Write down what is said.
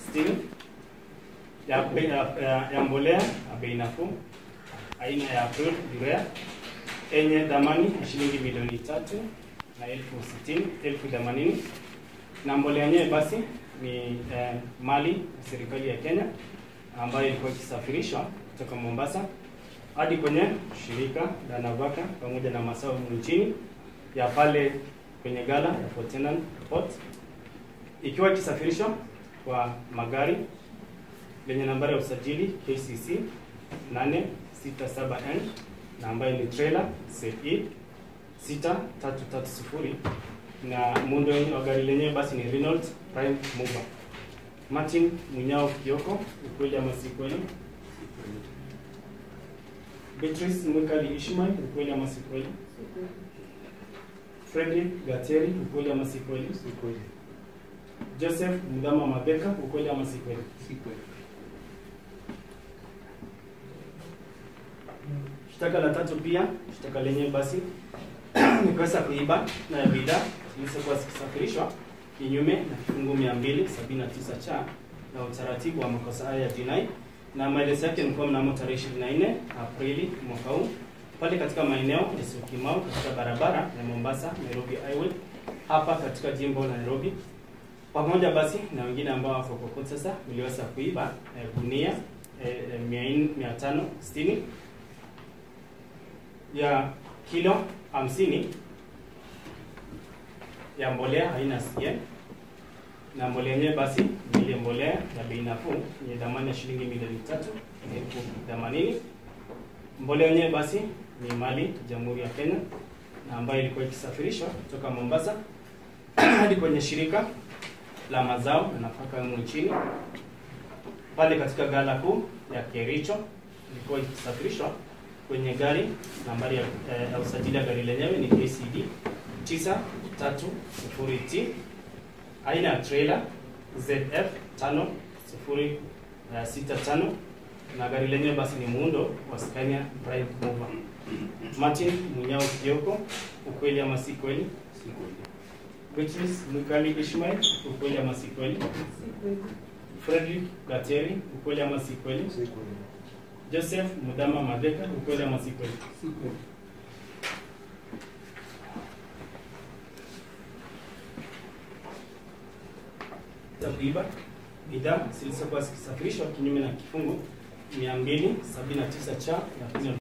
60 ya mbolea ya bei nafuu aina ya April Urea yenye dhamani ya shilingi milioni 3,60,080. Na mbolea yenyewe basi ni mali ya serikali ya Kenya ambayo ilikuwa ikisafirishwa kutoka Mombasa hadi kwenye shirika la Navaka pamoja na mazao nchini ya pale kwenye gala ya Fort Tenan Port, ikiwa ikisafirishwa kwa magari lenye nambari ya usajili KCC 867N na ambayo ni trailer CE 6330 na muundo wa gari lenyewe basi ni Renault Prime Mover. Martin Munyao Kioko, ukweli ama si kweli? Beatrice Mwikali Ishmael, ukweli ama si kweli? Frederick Gateri, ukweli ama si kweli? Si kweli. Joseph Mudama Mabeka, ukweli ama si kweli? Si kweli. Shtaka la tatu pia, shtaka lenyewe basi ni kosa kuiba na bidhaa zilizokuwa zikisafirishwa kinyume na kifungu 279 cha na utaratibu wa makosa haya ya jinai, na maelezo yake ni kwa mnamo tarehe 24 Aprili mwaka huu pale katika maeneo ya Syokimau katika barabara ya Mombasa Nairobi Highway hapa katika jimbo la Nairobi, pamoja basi na wengine ambao wako kwa sasa waliweza kuiba gunia 560 ya kilo 50 ya mbolea aina CN, na mbolea yenyewe basi ni ile mbolea ya bei nafuu yenye dhamani ya shilingi milioni 3,80. Mbolea yenyewe basi ni mali ya Jamhuri ya Kenya na ambayo ilikuwa ikisafirishwa kutoka Mombasa hadi kwenye shirika la mazao na nafaka nchini pale katika gala kuu ya Kericho. Ilikuwa ikisafirishwa kwenye gari nambari ya usajili ya gari lenyewe ni KCD 930T aina ya trailer ZF 5065 na gari lenyewe basi ni muundo wa Scania Prime Mover. Martin Munyao Kioko, ukweli ama si kweli? Si kweli. Beatrice Mwikali Ishmael, ukweli ama si kweli? Si kweli. Frederick Gateri, ukweli ama si kweli? Si kweli. Joseph Mudama Mabeka, ukweli ama si kweli? Si kweli. Tabiba bidhaa zilizokuwa zikisafirishwa kinyume na kifungu 279 cha